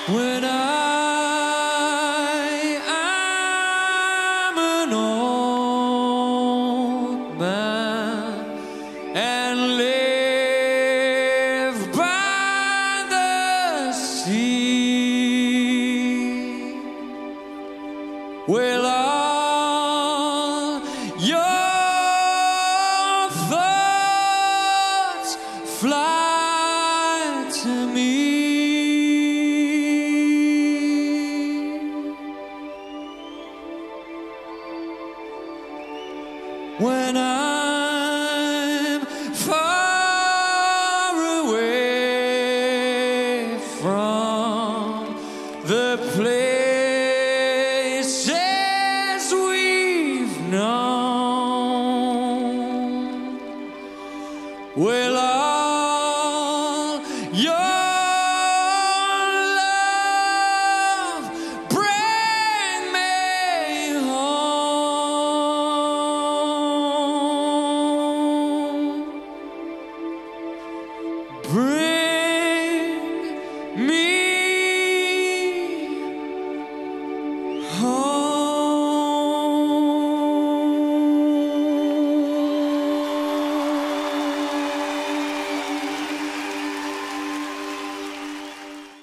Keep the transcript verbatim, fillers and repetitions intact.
When I am an old man and live by the sea, will all your thoughts fly to me? When I'm far away from the places we've known, will all your